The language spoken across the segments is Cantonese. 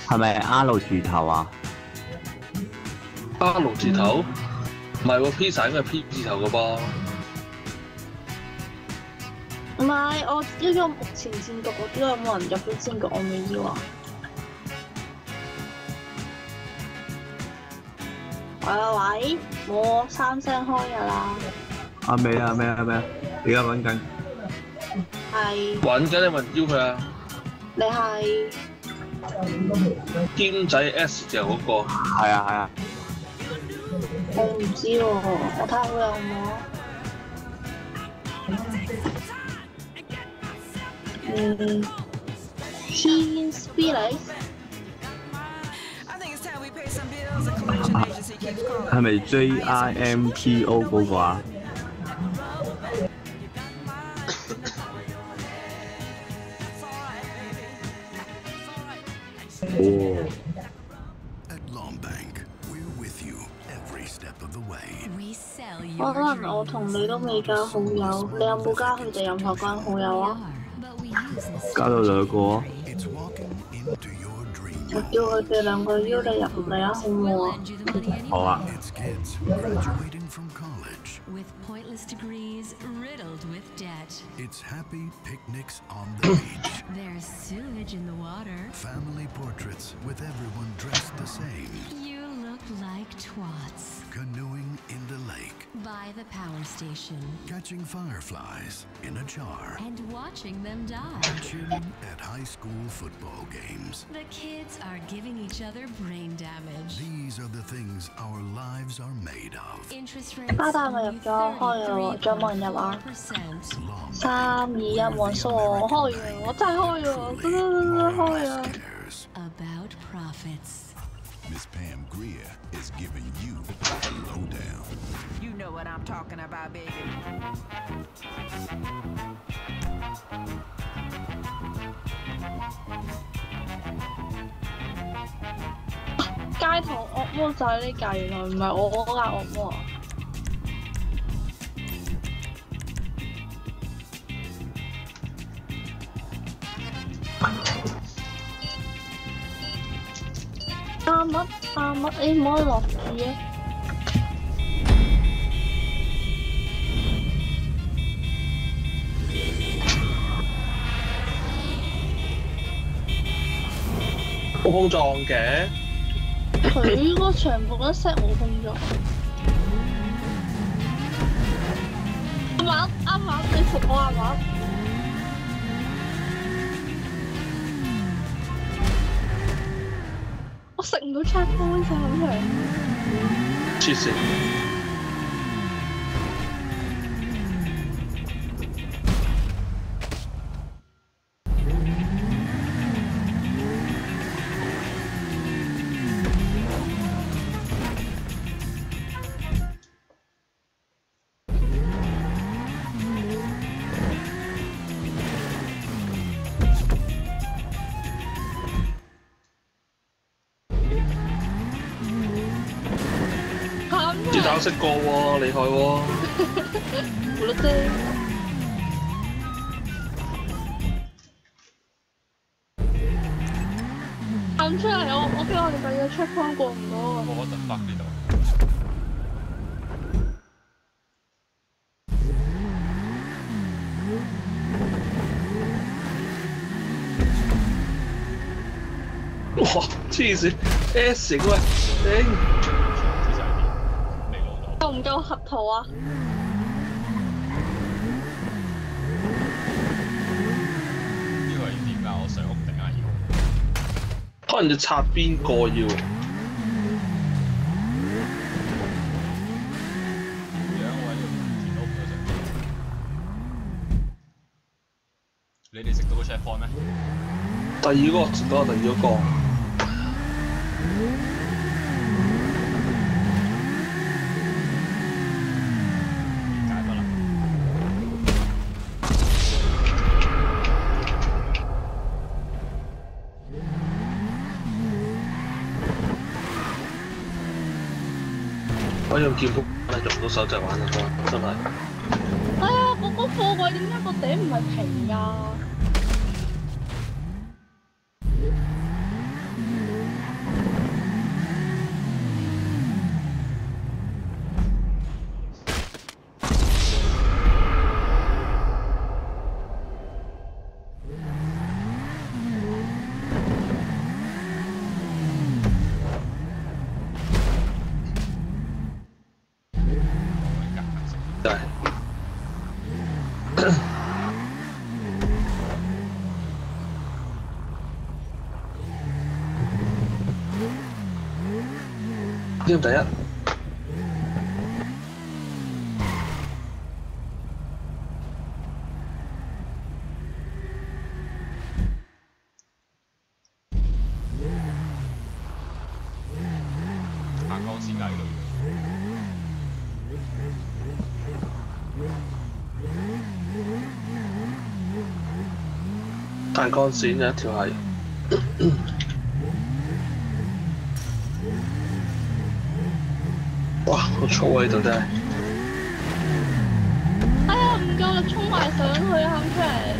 係咪 R 字頭啊？ R 字頭？唔係喎，pizza 應該係 P 字頭嘅噃。 唔係，我呢個目前戰局嗰啲有冇人入咗戰局？我未要啊。喂，我3聲開㗎啦。 未啊，而家揾緊。 係。 揾緊你咪邀佢啊！ 你係兼仔 S 字頭嗰個。 係啊。 我唔知喎，我睇下佢有冇。Teen Spirit 係咪 JIMTO 嗰個啊？哦。 可能我同你都未加好友，你有冇加佢哋任何個人好友啊？ 加到2個。 我叫佢哋2個邀你入嚟啊，好唔好啊？ 好啊。 With pointless degrees riddled with debt. It's happy picnics on the beach. There's sewage in the water. Family portraits with everyone dressed the same. You look like twats. Canoeing in the lake. By the power station. Catching fireflies in a jar. And watching them die. Cheering at high school football games. The kids are giving each other brain damage. These are the things our lives are made of. Interest rates. 巴達咪入咗開咗喎，仲有冇人入啊？3、2、1，冇人疏我，開咗，我真係開咗，開咗。 About profits. Miss Pam Grier is giving you the lowdown. You know what I'm talking about, baby. 街頭惡魔就係呢架，原來唔係我嗰架惡魔。阿乜，你唔可以落住嘅。 冇碰撞嘅。 佢個全部都 set 冇碰撞。啱，你服我係嘛？我食唔到 check point 咋咁樣。 黐線！知打識過喎，厲害喎！ 胡律啫。喊出嚟！我驚我哋第二個 check point 過唔到啊！ 我特北呢度。 哇！黐線 S 型喂，頂！ 夠唔夠合圖啊？ 呢個係點㗎？我上屋定係要？ 可能要拆邊個要？ 你哋食到個 check point 咩？ 第二個食到第二個。我用劍鋒係用唔到手掣玩啊！真係。 哎呀，嗰個貨櫃點解個頂唔係平㗎？ 添第一。 行光線㗎呢度。 彈鋼線有一條係。哇！好粗啊！呢度真係。 哎呀，唔夠力衝埋上去啊！喊出嚟。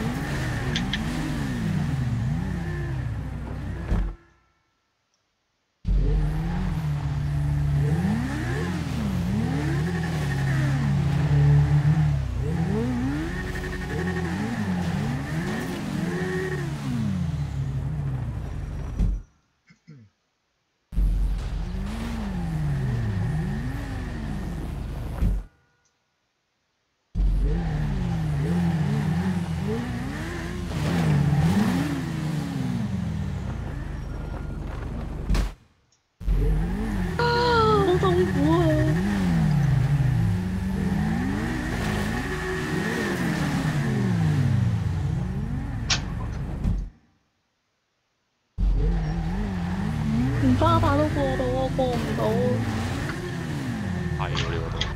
連花打都過到，我過唔到。 係喎呢個都。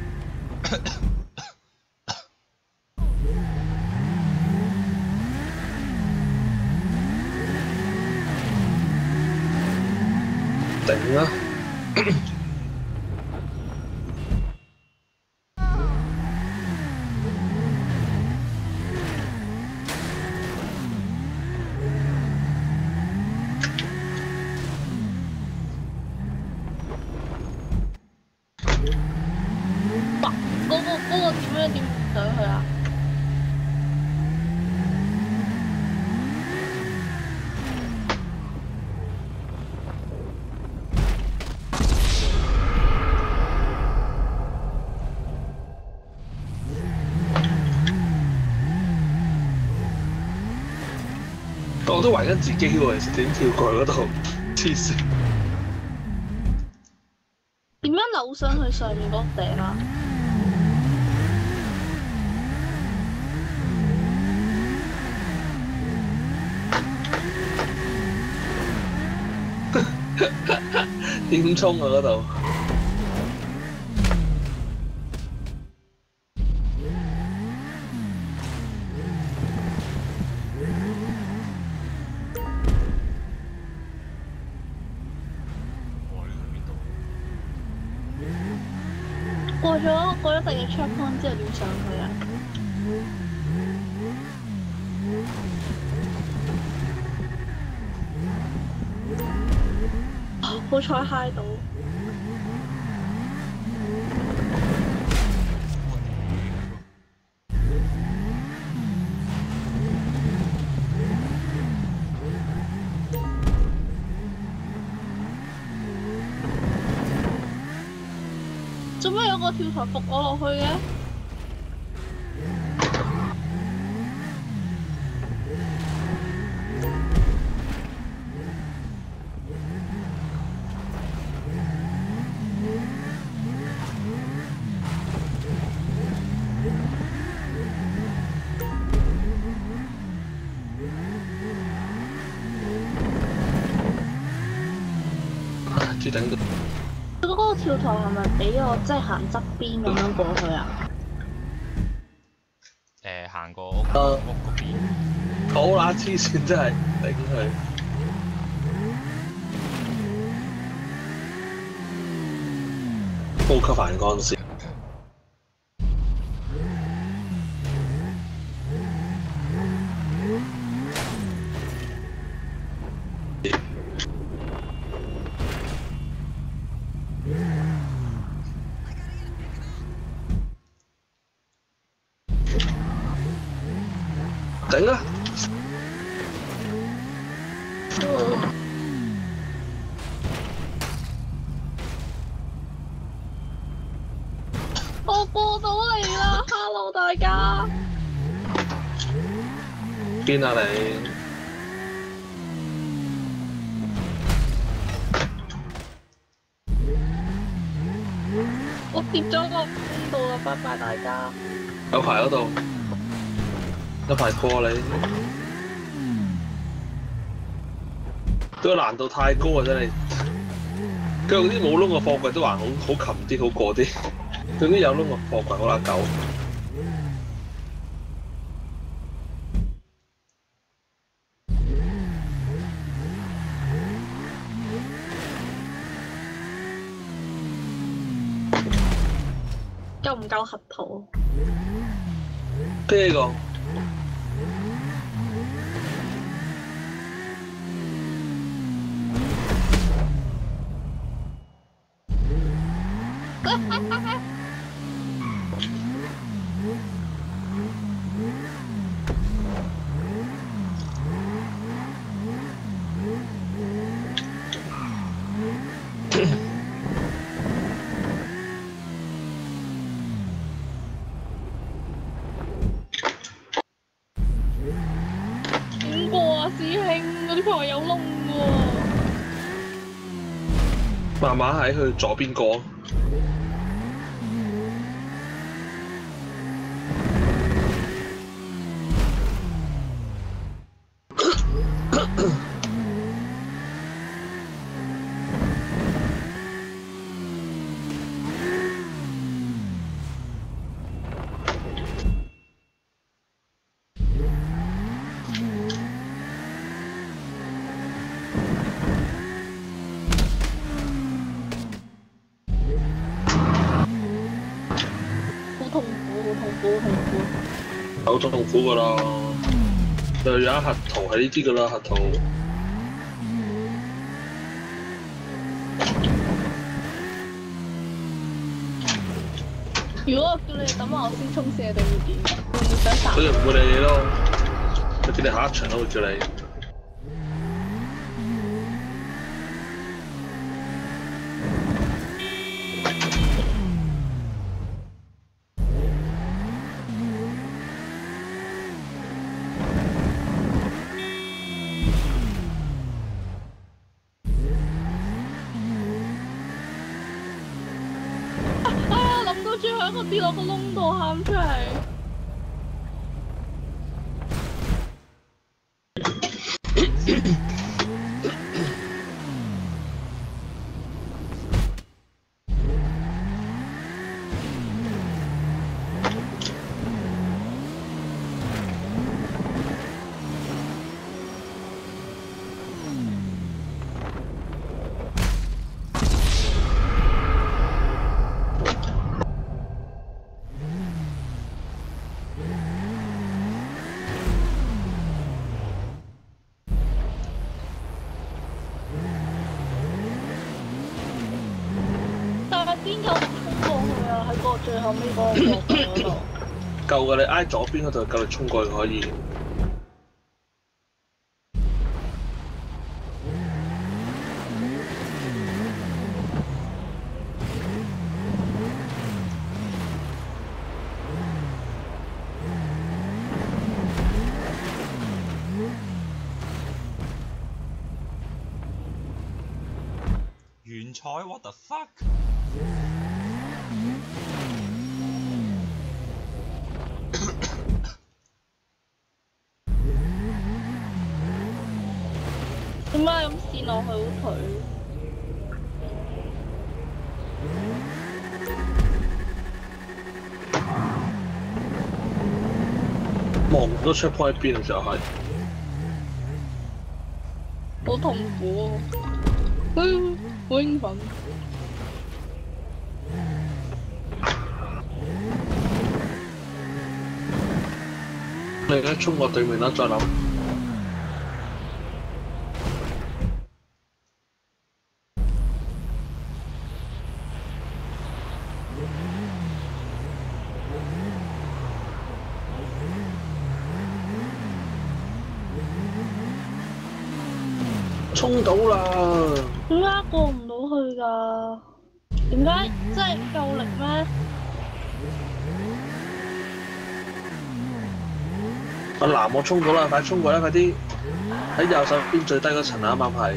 頂啊！ 嗰個點上去啊？ 我都懷緊自己喎，其實點跳過去嗰度？黐線！ 點樣扭上去上面嗰個頂啊？ 點衝啊嗰度？ 過咗第二個 checkpoint 之後點上去啊？好彩嗨到。做咩有個跳台伏我落去嘅？ 豬頂到。 嗰個跳台係咪俾我即係行側邊咁樣過去啊？ 行過屋嗰邊。 好啦，黐線真係頂佢。高級反光線。頂啊！ 我過到嚟啦 ，Hello 大家。 邊啊你？ 我跌咗落呢度啦，拜拜大家。 有排嗰度，有排過你。個難度太高啊！真係，佢嗰啲冇窿嘅貨櫃都還好擒啲，好過啲。佢啲有窿嘅貨櫃好乸狗。 夠唔夠核桃？ 呢個點過啊，師兄？嗰啲貨有窿喎。 慢慢喺佢左邊過。好痛苦㗎啦，就有一核桃係呢啲㗎啦，核桃。 如果我叫你等埋我先衝線，你會點？會唔會想殺？ 佢就唔會理你咯，佢叫你下一場都會叫你。 最後一個跌落個窿度，喊出嚟。邊有衝過去啊？喺個最後尾嗰個角嗰度。 夠㗎，你挨左邊嗰度夠你衝過去可以。 原彩 what the fuck？ 點解咁跣落去好頹？ 望唔到出 point 喺邊嘅時候係。 好痛苦啊！好興奮。 你而家衝過對面啦，再諗。衝到啦！ 點解過唔到去㗎？點解真係夠力咩？ 阿南我衝到啦，快衝過啦，快啲！喺右手邊最低嗰層啊，啱啱係。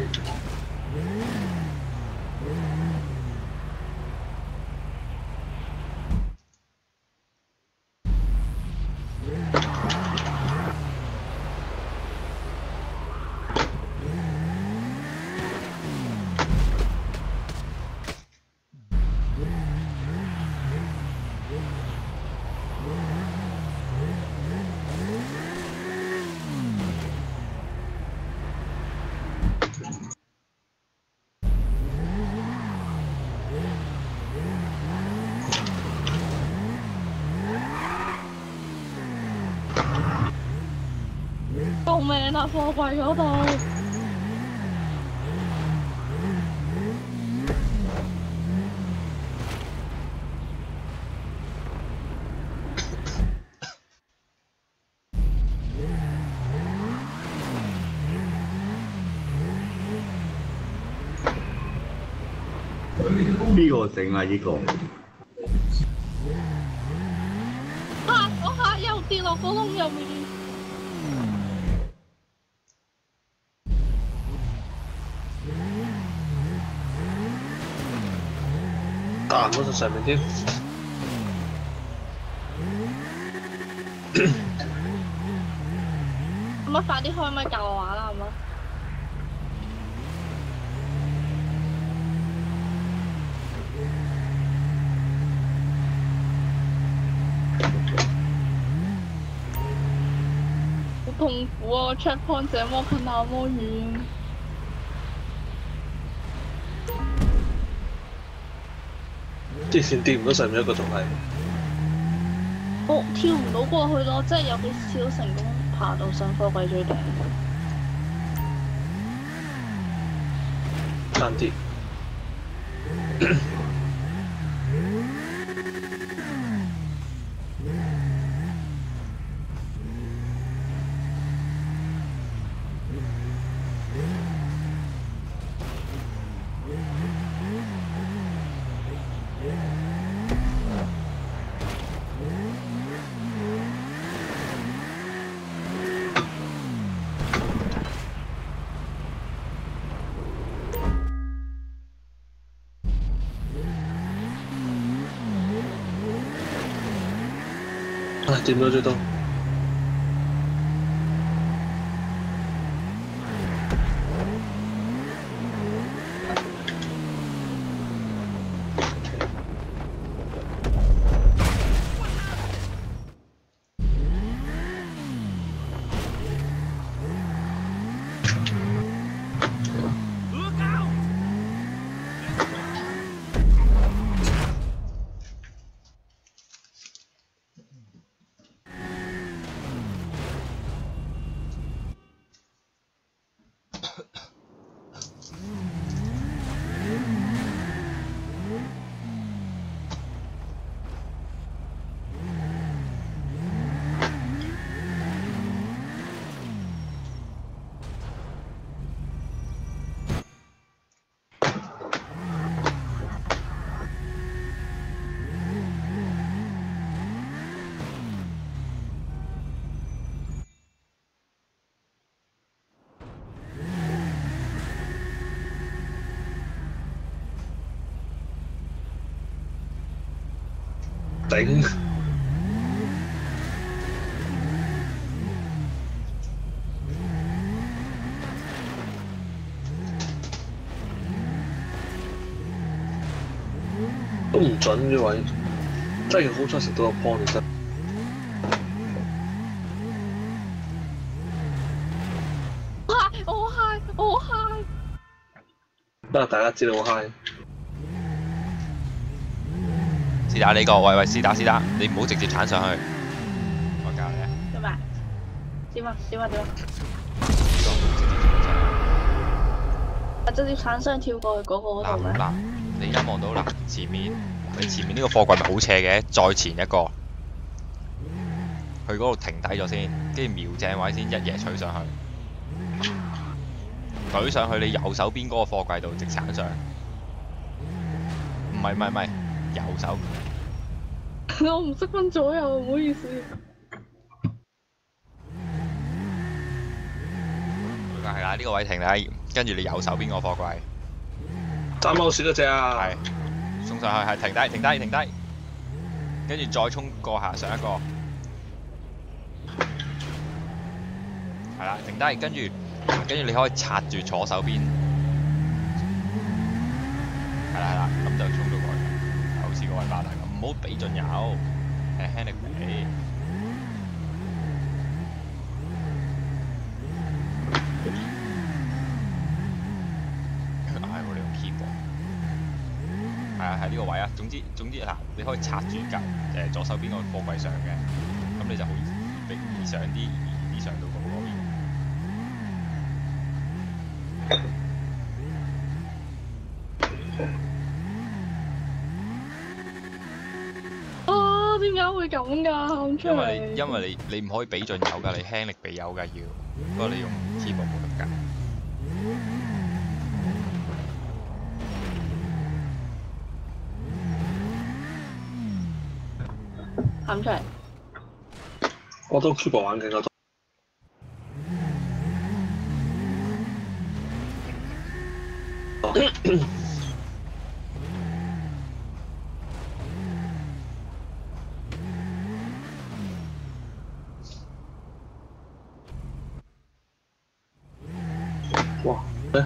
命啊！貨櫃嗰度。 呢個整啊！呢個我下又跌落個窿入面。 彈嗰上面添。 咁啊，快啲開咪教我玩啦，係咪？好痛苦啊 ！checkpoint 這麼近那麼遠。 之前跌唔到上面一個仲係。 我跳唔到過去咯，即係有幾次都成功爬到上貨櫃最頂。 爭啲。掂咗最多。頂！都唔準呢位，真係好彩食到個 point 真。 我嗨！ 得大家知道我嗨。 試打呢個，喂，試打，你唔好直接鏟上去。我教你啊。 做咩？點啊？直接鏟上跳過去嗰個嗰度咩？ 嗱，你而家望到嗱，前面呢個貨櫃咪好斜嘅，再前一個，去嗰度停低咗先，跟住瞄正位先一嘢取上去，舉上去你右手邊嗰個貨櫃度直鏟上。唔係，右手。 我唔識分左右，唔好意思。 係啦，呢個位停低，跟住你右手邊個貨櫃。 揸貓屎嗰隻啊！ 係，送上去係停低，跟住再衝過下上一個。係啦，停低，跟住你可以擦住左手邊。係啦，咁就衝到過去，好似嗰位巴達咁，唔好俾盡油，輕力俾。唉，我哋用 keyboard。係啊，喺呢個位啊，總之嗱，你可以擦住左手邊個貨櫃上嘅，咁你就好易上啲上到嗰邊。 啊！點解會咁㗎？喊出嚟！ 因為你唔可以俾盡油㗎，你輕力俾油㗎要。不過你用 keyboard 冇得㗎。 喊出嚟！ 我都 keyboard 玩緊嗰度。哇！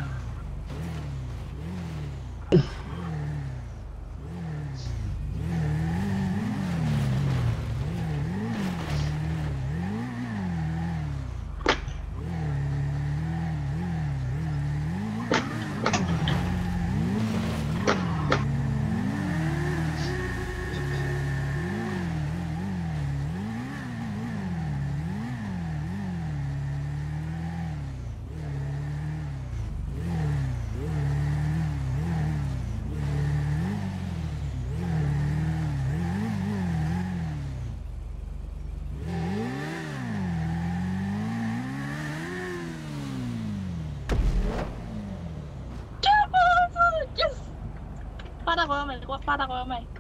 巴打過咗未？巴打過咗未？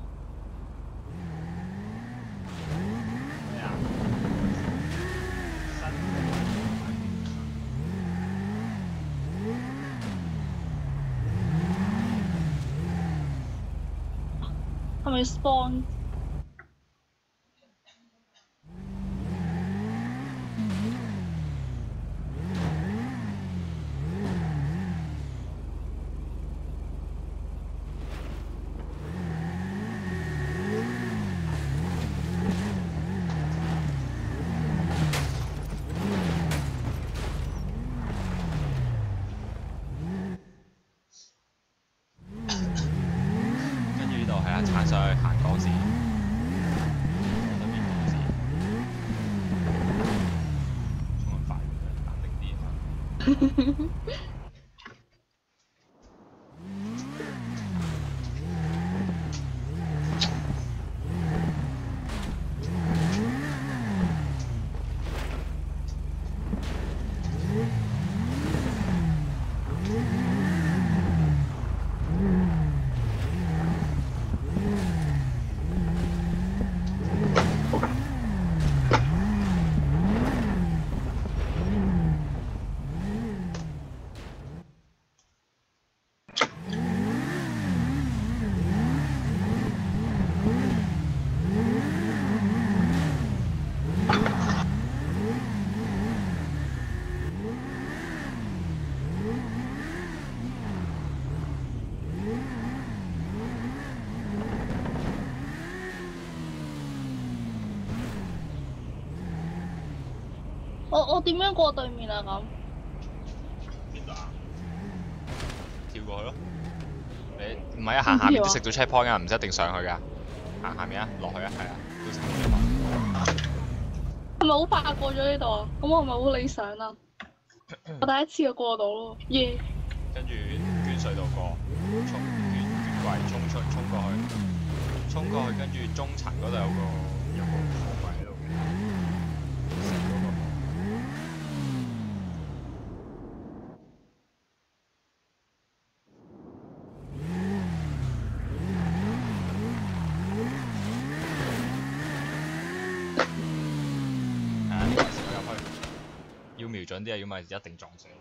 係咪 spawn？ 行上去行光線，對面光線，衝咁快嘅，淡定啲啊！ 我點樣過對面啊咁？ 邊度啊？跳過去咯。你唔係啊，行下面都食到 checkpoint 啊，唔一定上去㗎。行下面啊，落去啊，係啊，都食到 checkpoint。 係咪好快過咗呢度啊？咁我係咪好理想啊？我第一次就過到咯，耶！ 跟住捐隧道過，捐櫃衝過去，跟住中層嗰度有個貨櫃喺度嘅。要瞄準啲啊，如果唔係一定撞死。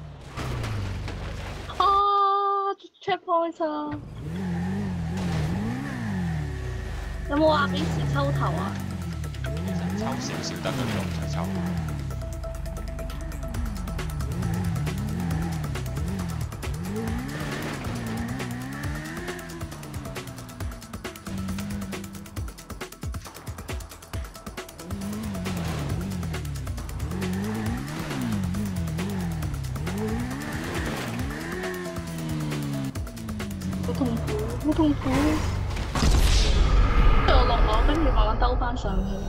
checkpoint 啊！ 有冇話幾時抽頭啊？ 其實抽少少得，呢個唔使抽。 好痛苦，好痛苦。跟住我落樓，跟住慢慢兜翻上去。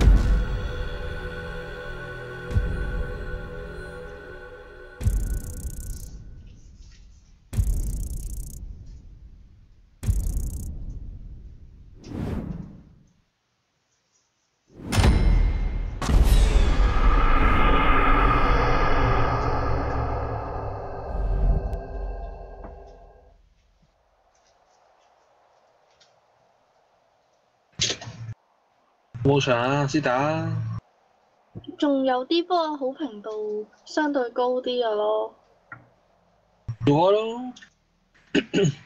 冇場啊，師打。 仲有啲，不過好評度相對高啲嘅咯。 做開咯。